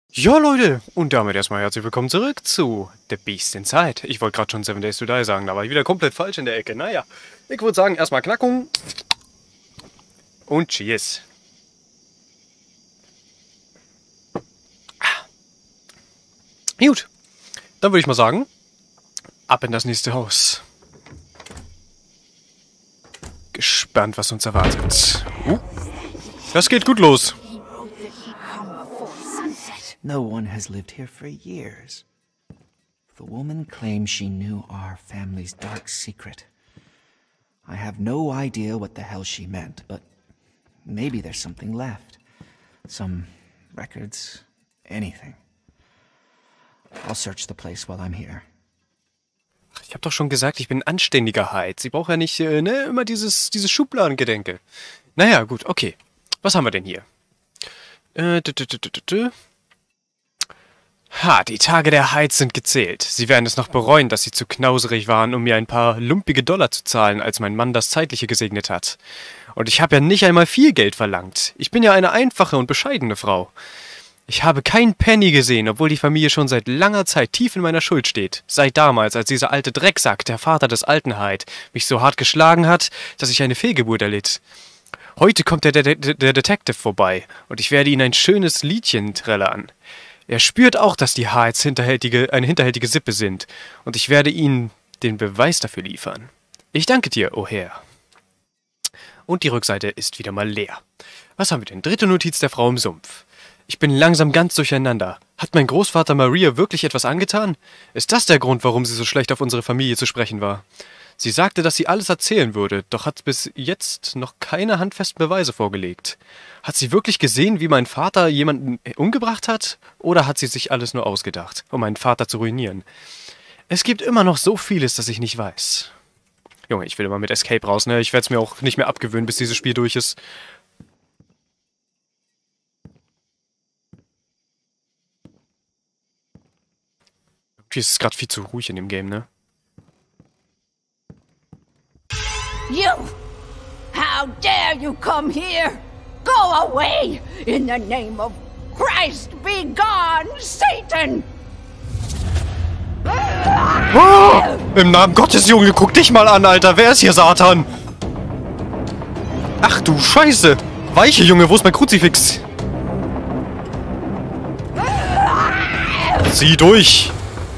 Ja, Leute, und damit erstmal herzlich willkommen zurück zu The Beast Inside. Ich wollte gerade schon 7 Days to Die sagen, da war ich wieder komplett falsch in der Ecke. Naja, ich würde sagen, erstmal Knackung und Cheers. Gut, dann würde ich mal sagen, ab in das nächste Haus. Gespannt, was uns erwartet. Das geht gut los. No one has lived here for years. The woman claims she knew our family's dark secret. I have no idea what the hell she meant, but maybe there's something left. Some records, anything. I'll search the place while I'm here. Ich habe doch schon gesagt, ich bin ein anständiger Heid. Sie braucht ja nicht immer dieses Schubladengedenke. Naja, gut, okay. Was haben wir denn hier? Die Tage der Heids sind gezählt. Sie werden es noch bereuen, dass sie zu knauserig waren, um mir ein paar lumpige Dollar zu zahlen, als mein Mann das Zeitliche gesegnet hat. Und ich habe ja nicht einmal viel Geld verlangt. Ich bin ja eine einfache und bescheidene Frau. Ich habe keinen Penny gesehen, obwohl die Familie schon seit langer Zeit tief in meiner Schuld steht. Seit damals, als dieser alte Drecksack, der Vater des alten Hyde, mich so hart geschlagen hat, dass ich eine Fehlgeburt erlitt. Heute kommt der Detective vorbei und ich werde ihn ein schönes Liedchen trällern. Er spürt auch, dass die Hydes eine hinterhältige Sippe sind und ich werde ihnen den Beweis dafür liefern. Ich danke dir, O'Hare. Und die Rückseite ist wieder mal leer. Was haben wir denn? Dritte Notiz der Frau im Sumpf. Ich bin langsam ganz durcheinander. Hat mein Großvater Maria wirklich etwas angetan? Ist das der Grund, warum sie so schlecht auf unsere Familie zu sprechen war? Sie sagte, dass sie alles erzählen würde, doch hat bis jetzt noch keine handfesten Beweise vorgelegt. Hat sie wirklich gesehen, wie mein Vater jemanden umgebracht hat? Oder hat sie sich alles nur ausgedacht, um meinen Vater zu ruinieren? Es gibt immer noch so vieles, das ich nicht weiß. Junge, ich will immer mit Escape raus, ne? Ich werde es mir auch nicht mehr abgewöhnen, bis dieses Spiel durch ist. Irgendwie ist es gerade viel zu ruhig in dem Game, ne? You! How dare you come here? Go away! In the name of Christ, be gone, Satan! Oh, im Namen Gottes, Junge, guck dich mal an, Alter. Wer ist hier Satan? Ach du Scheiße. Weiche, Junge, wo ist mein Kruzifix? Zieh durch.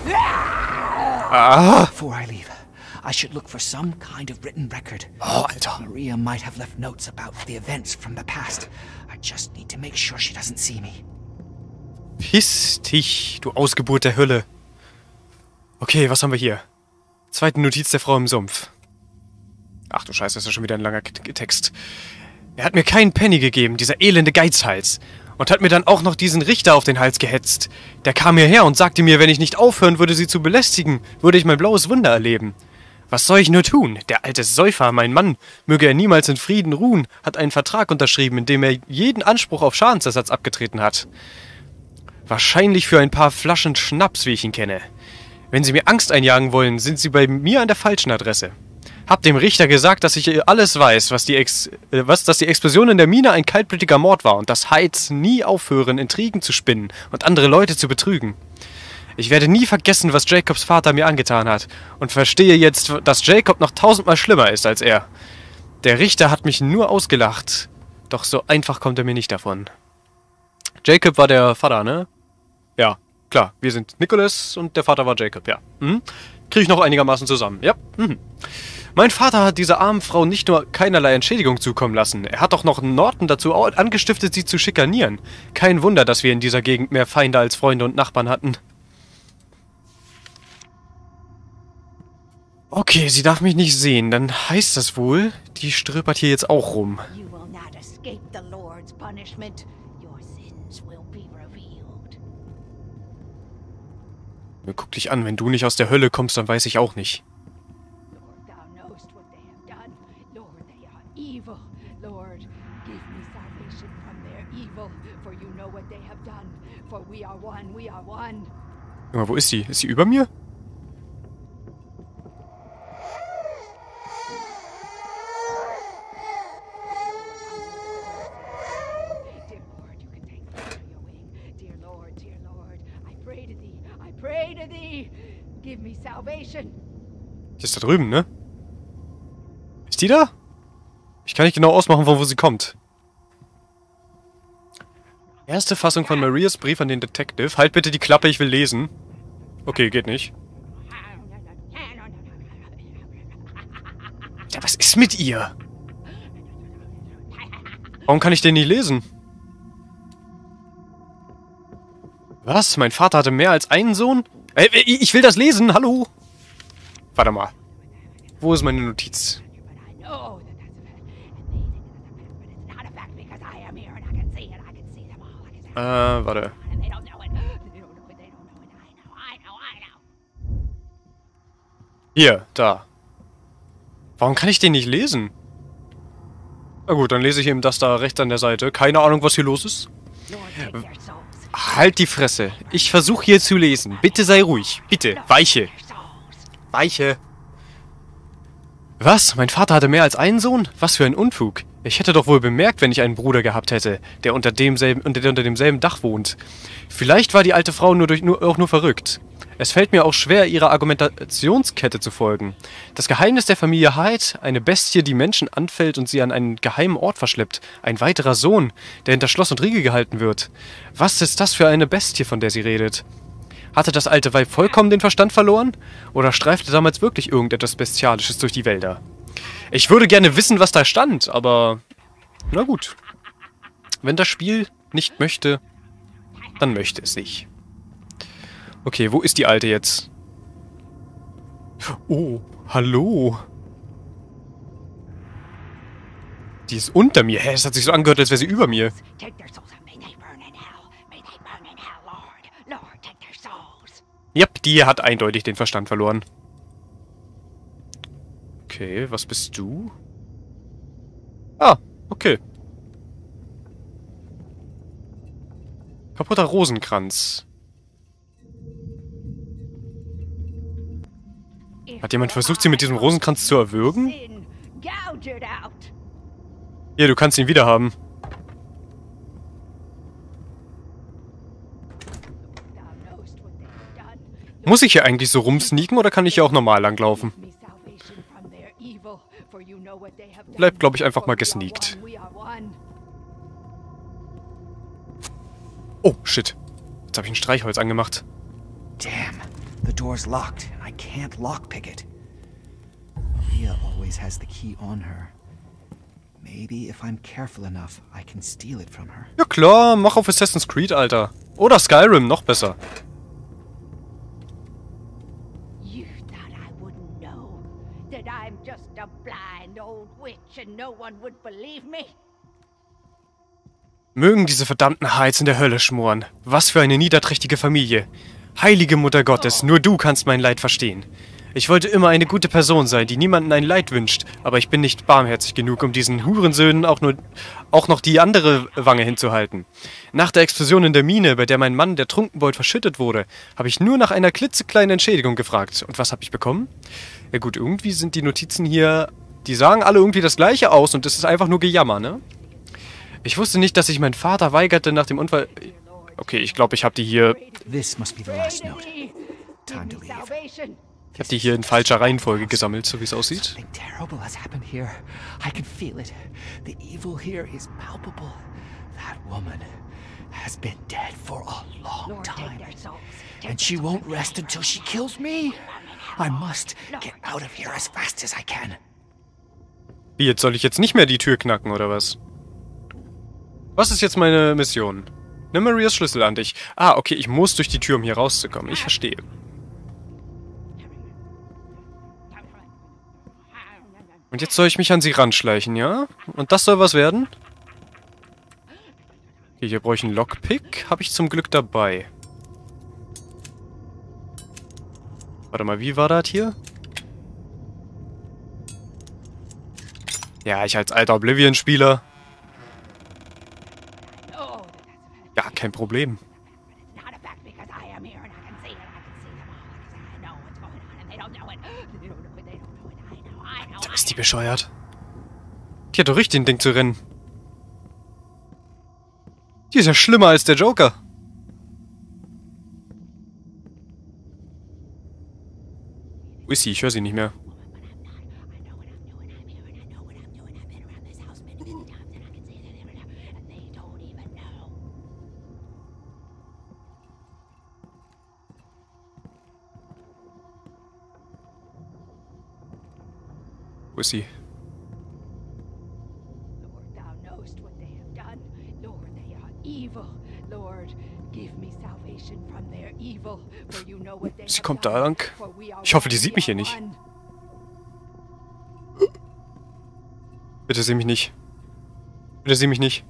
Ah. Before I leave, I should look for some kind of written record. Oh, Alter. Maria might have left notes about the events from the past. I just need to make sure she doesn't see me. Piss dich, du Ausgeburt der Hölle. Okay, was haben wir hier? Zweite Notiz der Frau im Sumpf. Ach du Scheiße, das ist ja schon wieder ein langer Text. Er hat mir keinen Penny gegeben, dieser elende Geizhals. Und hat mir dann auch noch diesen Richter auf den Hals gehetzt. Der kam hierher und sagte mir, wenn ich nicht aufhören würde, sie zu belästigen, würde ich mein blaues Wunder erleben. Was soll ich nur tun? Der alte Säufer, mein Mann, möge er niemals in Frieden ruhen, hat einen Vertrag unterschrieben, in dem er jeden Anspruch auf Schadensersatz abgetreten hat. Wahrscheinlich für ein paar Flaschen Schnaps, wie ich ihn kenne. Wenn Sie mir Angst einjagen wollen, sind Sie bei mir an der falschen Adresse. Hab dem Richter gesagt, dass ich alles weiß, dass die Explosion in der Mine ein kaltblütiger Mord war und dass Hydes nie aufhören, Intrigen zu spinnen und andere Leute zu betrügen. Ich werde nie vergessen, was Jacobs Vater mir angetan hat und verstehe jetzt, dass Jacob noch 1000-mal schlimmer ist als er. Der Richter hat mich nur ausgelacht, doch so einfach kommt er mir nicht davon. Jacob war der Vater, ne? Ja, klar, wir sind Nicholas und der Vater war Jacob, ja. Kriege ich noch einigermaßen zusammen, ja. Mein Vater hat dieser armen Frau nicht nur keinerlei Entschädigung zukommen lassen, er hat auch noch Norton dazu angestiftet, sie zu schikanieren. Kein Wunder, dass wir in dieser Gegend mehr Feinde als Freunde und Nachbarn hatten. Okay, sie darf mich nicht sehen, dann heißt das wohl, die ströpert hier jetzt auch rum. You will not escape the Lord's punishment. Your sins will be revealed. Guck dich an, wenn du nicht aus der Hölle kommst, dann weiß ich auch nicht. Lord, thou knowest what they have done. Lord, they are evil. Lord, give me salvation from their evil, for you know what they have done. For we are one, we are one. Aber wo ist sie? Ist sie über mir? Dear Lord, you can take me under your wing. Dear Lord, pray to thee. Give me salvation. Die ist da drüben, ne? Ist die da? Ich kann nicht genau ausmachen, von wo sie kommt. Erste Fassung von Marias Brief an den Detective. Halt bitte die Klappe, ich will lesen. Okay, geht nicht. Ja, was ist mit ihr? Warum kann ich den nicht lesen? Was? Mein Vater hatte mehr als einen Sohn? Ich will das lesen, hallo? Warte mal. Wo ist meine Notiz? Warte. Hier, da. Warum kann ich den nicht lesen? Na gut, dann lese ich eben das da rechts an der Seite. Keine Ahnung, was hier los ist. Halt die Fresse. Ich versuche hier zu lesen. Bitte sei ruhig. Bitte. Weiche. Weiche. Was? Mein Vater hatte mehr als einen Sohn? Was für ein Unfug. Ich hätte doch wohl bemerkt, wenn ich einen Bruder gehabt hätte, der unter demselben Dach wohnt. Vielleicht war die alte Frau nur verrückt. Es fällt mir auch schwer, ihrer Argumentationskette zu folgen. Das Geheimnis der Familie Hyde, eine Bestie, die Menschen anfällt und sie an einen geheimen Ort verschleppt. Ein weiterer Sohn, der hinter Schloss und Riegel gehalten wird. Was ist das für eine Bestie, von der sie redet? Hatte das alte Weib vollkommen den Verstand verloren? Oder streifte damals wirklich irgendetwas Bestialisches durch die Wälder? Ich würde gerne wissen, was da stand, aber... Na gut. Wenn das Spiel nicht möchte, dann möchte es nicht. Okay, wo ist die Alte jetzt? Oh, hallo. Die ist unter mir. Hä, es hat sich so angehört, als wäre sie über mir. Yep, die hat eindeutig den Verstand verloren. Okay, was bist du? Ah, okay. Kaputter Rosenkranz. Hat jemand versucht, sie mit diesem Rosenkranz zu erwürgen? Hier, du kannst ihn wieder haben. Muss ich hier eigentlich so rumsneaken oder kann ich hier auch normal langlaufen? Bleibt, glaube ich, einfach mal gesneakt. Oh, shit. Jetzt habe ich ein Streichholz angemacht. Damn, the door's locked and I can't lockpick it. Mia always has the key on her. Maybe if I'm careful enough, I can steal it from her. Ja klar, mach auf Assassin's Creed, Alter. Oder Skyrim, noch besser. You thought I wouldn't know that I'm just a blind old witch and no one would believe me? Mögen diese verdammten Heiz in der Hölle schmoren. Was für eine niederträchtige Familie. Heilige Mutter Gottes, nur du kannst mein Leid verstehen. Ich wollte immer eine gute Person sein, die niemandem ein Leid wünscht, aber ich bin nicht barmherzig genug, um diesen Hurensöhnen auch noch die andere Wange hinzuhalten. Nach der Explosion in der Mine, bei der mein Mann, der Trunkenbold, verschüttet wurde, habe ich nur nach einer klitzekleinen Entschädigung gefragt. Und was habe ich bekommen? Ja gut, irgendwie sind die Notizen hier, die sagen alle irgendwie das Gleiche aus und es ist einfach nur Gejammer, ne? Ich wusste nicht, dass sich mein Vater weigerte nach dem Unfall... Okay, ich glaube, ich habe die hier... This must be the last note. Time to leave. Ich habe die hier in falscher Reihenfolge gesammelt, so wie es aussieht. Something terrible has happened here. I can feel it. The evil here is palpable. That woman has been dead for a long time. And she won't rest until she kills me. I must get out of here as fast as I can. Wie, jetzt soll ich jetzt nicht mehr die Tür knacken, oder was? Was ist jetzt meine Mission? Nimm Marias Schlüssel an dich. Ah, okay, ich muss durch die Tür, um hier rauszukommen. Ich verstehe. Und jetzt soll ich mich an sie ranschleichen, ja? Und das soll was werden? Okay, hier brauche ich einen Lockpick. Habe ich zum Glück dabei. Warte mal, wie war das hier? Ja, ich als alter Oblivion-Spieler. Ja, kein Problem. Da ist die bescheuert. Die hat doch richtig ein Ding zu rennen. Die ist ja schlimmer als der Joker. Wo ist sie? Ich höre sie nicht mehr. Wo ist sie? Lord, thou knowest what they have done. Lord, they are evil. Lord, give me salvation from their evil, for you know what they Sie have kommt done. da lang. For we are Ich hoffe, die one, sieht we mich hier are nicht. one. Bitte sieh mich nicht. Bitte sieh mich nicht.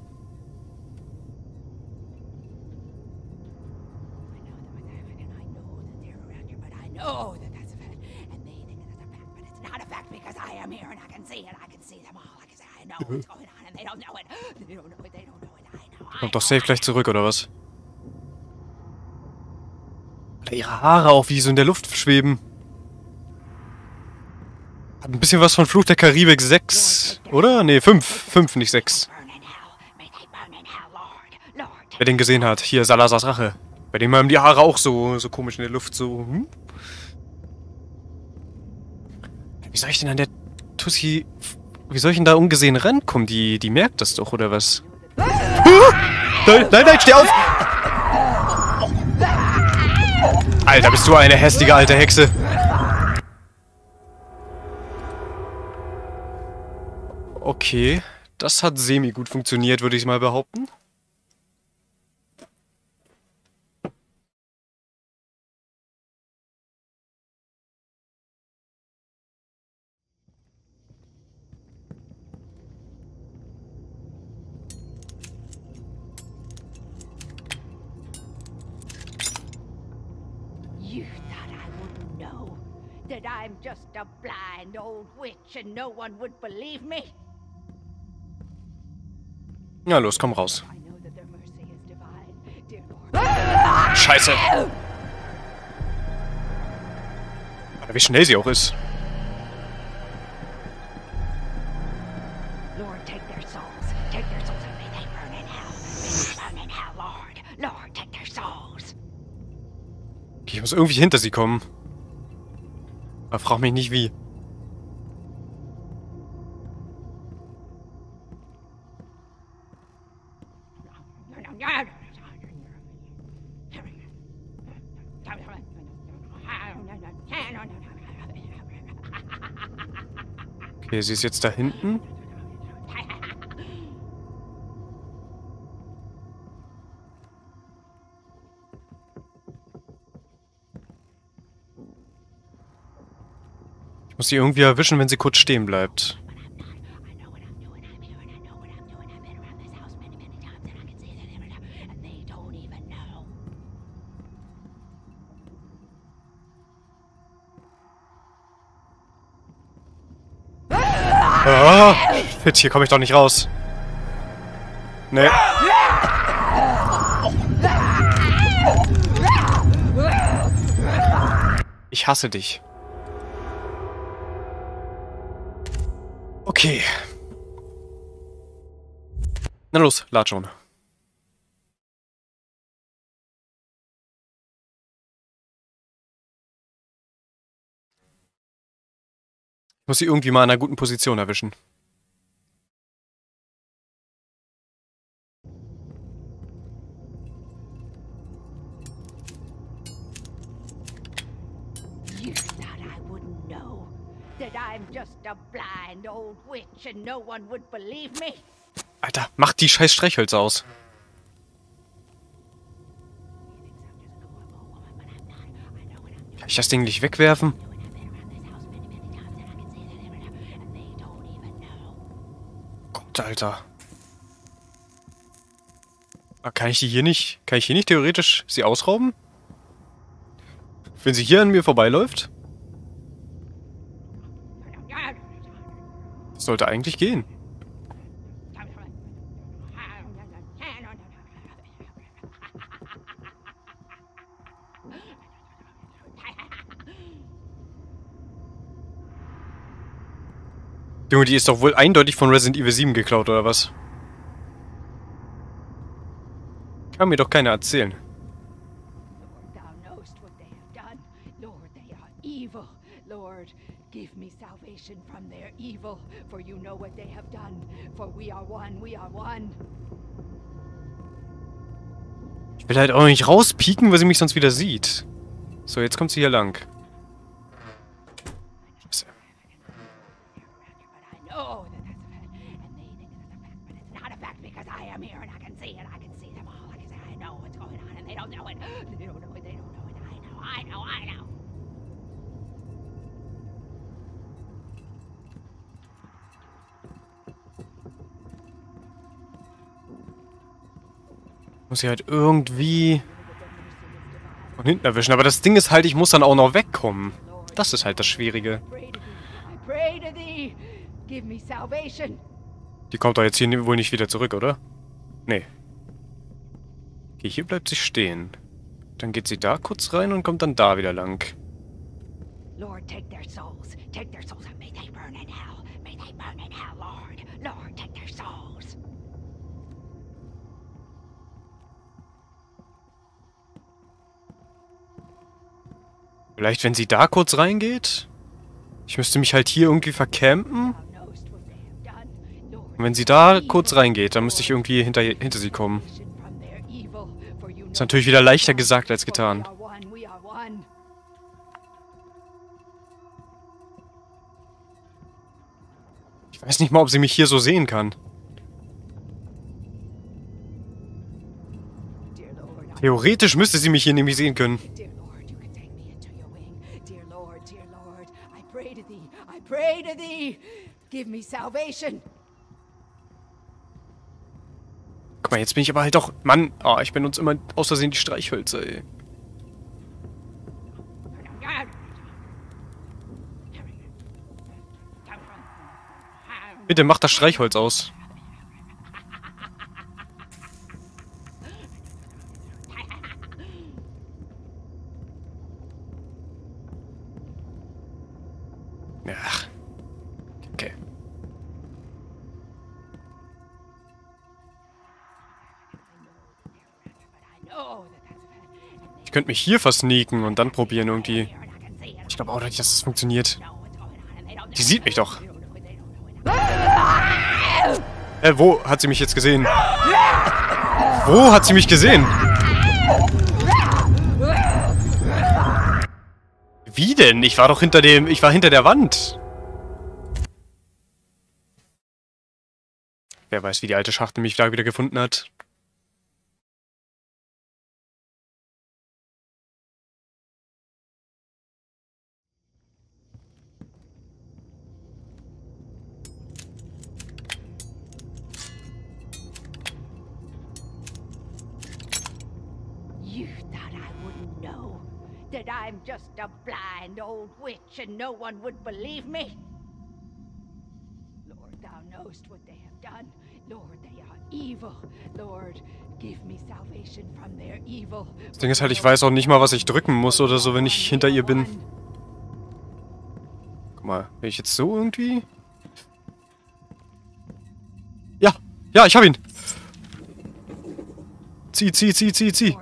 I know that that's a fact, and they think that's a fact, but it's not a fact because I am here and I can see it. I can see them all. I can say I know what's going on, and they don't know it. They don't know it. They don't know it. I know. Kommt doch safe gleich zurück, oder was? Alter, ihre Haare auch, wie so in der Luft schweben. Hat ein bisschen was von Fluch der Karibik 6, oder? Nee, 5. 5, nicht 6. Wer den gesehen hat, hier Salazars Rache. Bei dem haben die Haare auch so komisch in der Luft, so. Hm? Wie soll ich denn an der Tussi... Wie soll ich denn da ungesehen rankommen? Die merkt das doch, oder was? Nein, nein, steh auf! Alter, bist du eine hässliche alte Hexe. Okay, das hat semi-gut funktioniert, würde ich mal behaupten. You thought I wouldn't know that I'm just a blind old witch and no one would believe me? Ja, los, komm raus. I know that their mercy is divine, dear Lord. Scheiße. Aber wie schnell sie auch ist. Lord, take their souls. Take their souls and may they burn in hell. May they burn in hell, Lord. Lord, take their souls. Okay, ich muss irgendwie hinter sie kommen. Aber frag mich nicht wie. Okay, sie ist jetzt da hinten. Ich muss sie irgendwie erwischen, wenn sie kurz stehen bleibt. Ah, shit, hier komme ich doch nicht raus. Nee. Ich hasse dich. Okay. Na los, lad schon. Ich muss sie irgendwie mal in einer guten Position erwischen. You thought I wouldn't know that I'm just a blind old witch and no one would believe me? Alter, mach die scheiß Streichhölzer aus. Kann ich das Ding nicht wegwerfen? Gott, Alter. Kann ich die hier nicht... Kann ich hier nicht theoretisch sie ausrauben? Wenn sie hier an mir vorbeiläuft? Das sollte eigentlich gehen. Junge, die ist doch wohl eindeutig von Resident Evil 7 geklaut, oder was? Kann mir doch keiner erzählen. Lord, thou knowest what they have done. Lord, they are evil. Lord, give me salvation from their evil, for you know what they have done. For we are one, we are one. Ich will halt auch nicht rauspieken, weil sie mich sonst wieder sieht. So, jetzt kommt sie hier lang. Scheiße. Muss sie halt irgendwie von hinten erwischen. Aber das Ding ist halt, ich muss dann auch noch wegkommen. Das ist halt das Schwierige. Die kommt doch jetzt hier wohl nicht wieder zurück, oder? Nee. Okay, hier bleibt sie stehen. Dann geht sie da kurz rein und kommt dann da wieder lang. Lord, take their souls. Take their souls and may they burn in hell. May they burn in hell, Lord. Lord, take their souls. Vielleicht, wenn sie da kurz reingeht? Ich müsste mich halt hier irgendwie vercampen. Und wenn sie da kurz reingeht, dann müsste ich irgendwie hinter sie kommen. Ist natürlich wieder leichter gesagt als getan. Ich weiß nicht mal, ob sie mich hier so sehen kann. Theoretisch müsste sie mich hier nämlich sehen können. Pray to thee, give me salvation. Guck mal, jetzt bin ich aber halt doch... Mann, oh, ich benutze immer aus Versehen die Streichhölzer, ey. Bitte, mach das Streichholz aus. Ach. Okay. Ich könnte mich hier versneaken und dann probieren irgendwie. Ich glaube auch nicht, dass das funktioniert. Die sieht mich doch. Wo hat sie mich jetzt gesehen? Wo hat sie mich gesehen? Wie denn? Ich war doch hinter dem... Ich war hinter der Wand. Wer weiß, wie die alte Schachtel mich da wieder gefunden hat. You thought I wouldn't know that I'm just a blind old witch and no one would believe me? Lord, thou knowest what they have done. Lord, they are evil. Lord, give me salvation from their evil. Das Ding ist halt, ich weiß auch nicht mal, was ich drücken muss oder so, wenn ich hinter ihr bin. Guck mal, bin ich jetzt so irgendwie? Ja, ja, ich hab ihn. Zieh, zieh, zieh, zieh, zieh.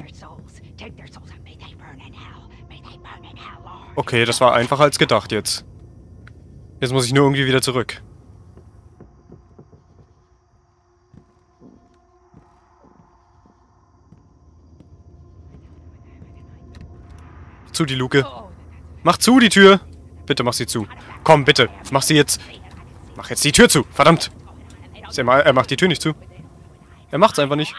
Okay, das war einfacher als gedacht jetzt. Jetzt muss ich nur irgendwie wieder zurück. Zu, die Luke. Mach zu, die Tür. Bitte mach sie zu. Komm, bitte. Mach sie jetzt. Mach jetzt die Tür zu. Verdammt. Er macht die Tür nicht zu. Er macht's einfach nicht.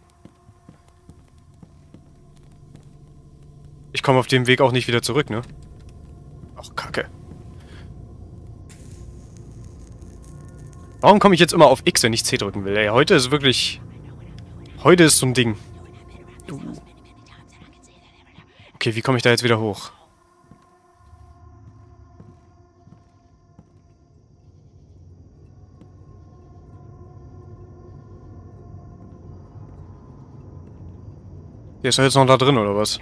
Ich komme auf dem Weg auch nicht wieder zurück, ne? Ach, Kacke. Warum komme ich jetzt immer auf X, wenn ich C drücken will? Ey, heute ist wirklich... Heute ist so ein Ding. Okay, wie komme ich da jetzt wieder hoch? Der ist doch jetzt noch da drin, oder was?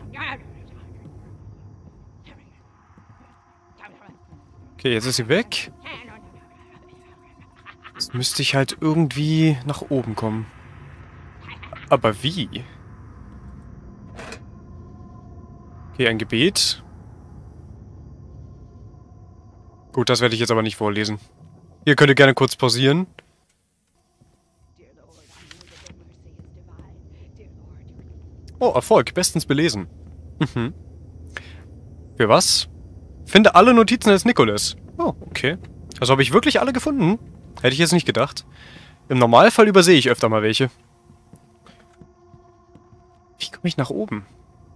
Okay, jetzt ist sie weg. Jetzt müsste ich halt irgendwie nach oben kommen. Aber wie? Okay, ein Gebet. Gut, das werde ich jetzt aber nicht vorlesen. Ihr könnt gerne kurz pausieren. Oh, Erfolg. Bestens belesen. Mhm. Für was? Finde alle Notizen des Nicholas. Oh, okay. Also habe ich wirklich alle gefunden? Hätte ich jetzt nicht gedacht. Im Normalfall übersehe ich öfter mal welche. Wie komme ich nach oben?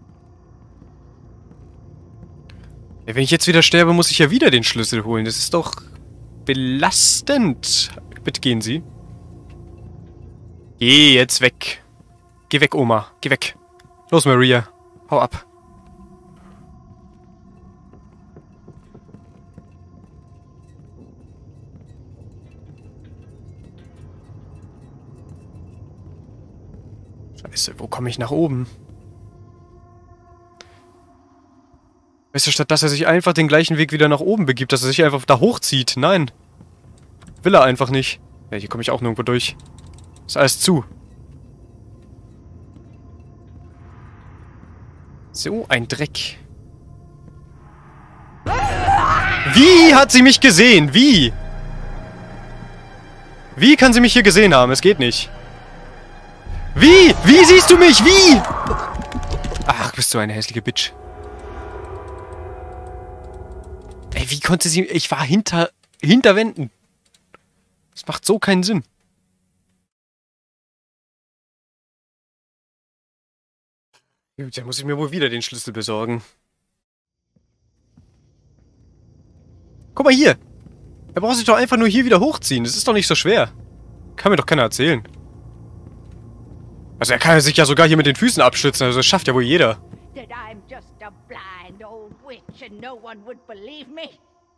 Ja, wenn ich jetzt wieder sterbe, muss ich ja wieder den Schlüssel holen. Das ist doch belastend. Bitte gehen Sie. Geh jetzt weg. Geh weg, Oma. Geh weg. Los, Maria. Hau ab. Scheiße, wo komme ich nach oben? Weißt du, statt dass er sich einfach den gleichen Weg wieder nach oben begibt, dass er sich einfach da hochzieht. Nein. Will er einfach nicht. Ja, hier komme ich auch nirgendwo durch. Ist alles zu. So ein Dreck. Wie hat sie mich gesehen? Wie? Wie kann sie mich hier gesehen haben? Es geht nicht. Wie? Wie siehst du mich? Wie? Ach, bist du eine hässliche Bitch. Ey, wie konnte sie... Ich war hinter Wänden. Das macht so keinen Sinn. Gut, dann muss ich mir wohl wieder den Schlüssel besorgen. Guck mal hier. Er braucht sich doch einfach nur hier wieder hochziehen. Das ist doch nicht so schwer. Kann mir doch keiner erzählen. Also er kann sich ja sogar hier mit den Füßen abstützen. Also das schafft ja wohl jeder. That I'm just a blind old witch and no one would believe me.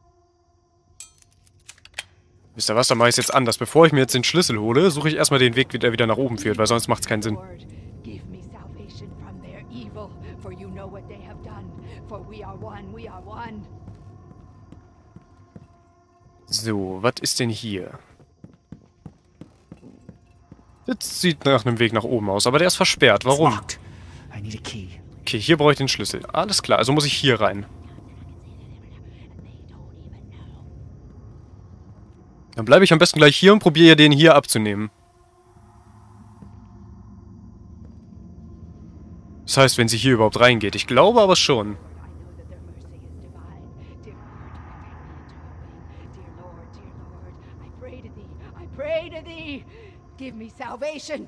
Wisst ihr was, dann mache ich es jetzt anders. Bevor ich mir jetzt den Schlüssel hole, suche ich erstmal den Weg, der wieder nach oben führt, weil sonst macht es keinen Sinn. Lord, give me salvation from their evil, for you know what they have done. For we are one, we are one. So, was ist denn hier? Das sieht nach einem Weg nach oben aus, aber der ist versperrt. Warum? I need a key. Okay, hier brauche ich den Schlüssel. Alles klar, also muss ich hier rein. Dann bleibe ich am besten gleich hier und probiere den hier abzunehmen. Das heißt, wenn sie hier überhaupt reingeht. Ich glaube aber schon. Give me salvation.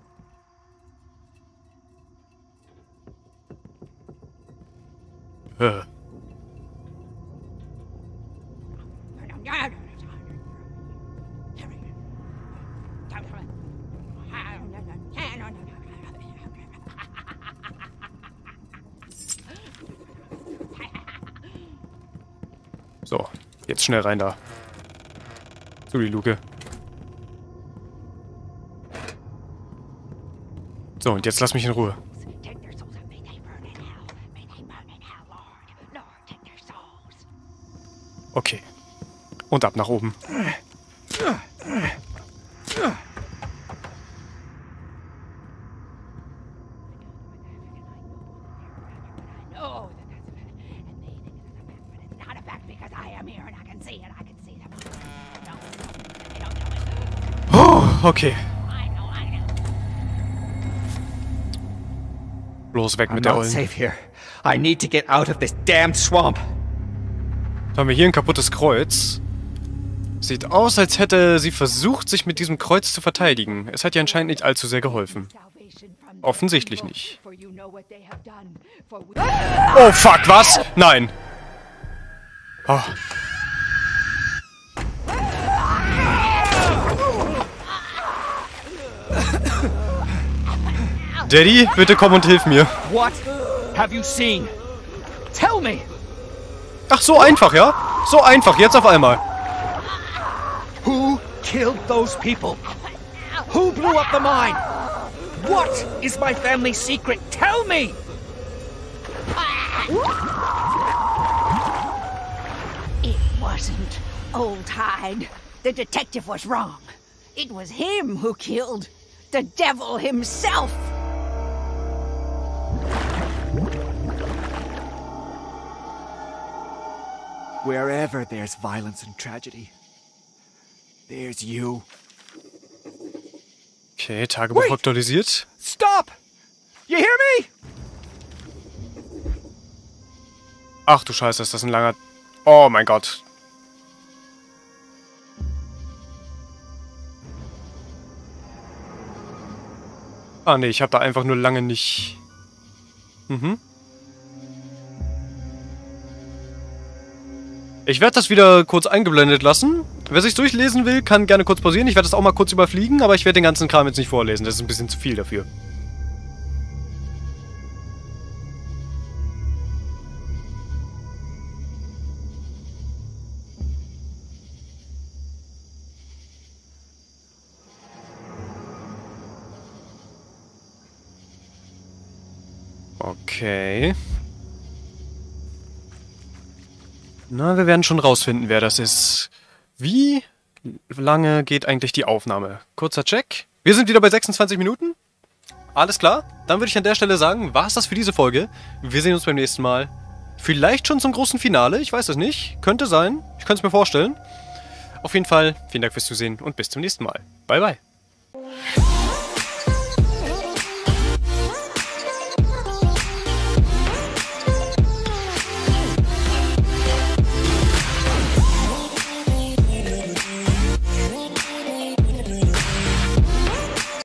So, jetzt schnell rein da. Zu die Luke. So, und jetzt lass mich in Ruhe. Okay. Und ab nach oben. Oh, okay. Bloß weg mit der Ollen. Safe here. I need to get out of this damned swamp. Dann haben wir hier ein kaputtes Kreuz. Sieht aus, als hätte sie versucht, sich mit diesem Kreuz zu verteidigen. Es hat ihr anscheinend nicht allzu sehr geholfen. Offensichtlich nicht. Oh, fuck, was? Nein. Oh. Daddy, bitte komm und hilf mir. What have you seen? Tell me. Ach, so einfach, ja? So einfach, jetzt auf einmal. Who killed those people? Who blew up the mine? What is my family's secret? Tell me! It wasn't Old Hyde. The detective was wrong. It was him who killed the devil himself. Wherever there's violence and tragedy, there's you. Okay, Tagebuch Wait! aktualisiert. Stop! You hear me? Ach du Scheiße, ist das ein langer... Oh mein Gott. Ah nee, ich habe da einfach nur lange nicht... Ich werde das wieder kurz eingeblendet lassen. Wer sich durchlesen will, kann gerne kurz pausieren. Ich werde das auch mal kurz überfliegen, aber ich werde den ganzen Kram jetzt nicht vorlesen. Das ist ein bisschen zu viel dafür. Okay. Na, wir werden schon rausfinden, wer das ist. Wie lange geht eigentlich die Aufnahme? Kurzer Check. Wir sind wieder bei 26 Minuten. Alles klar. Dann würde ich an der Stelle sagen, war es das für diese Folge. Wir sehen uns beim nächsten Mal. Vielleicht schon zum großen Finale. Ich weiß es nicht. Könnte sein. Ich könnte es mir vorstellen. Auf jeden Fall, vielen Dank fürs Zusehen und bis zum nächsten Mal. Bye, bye.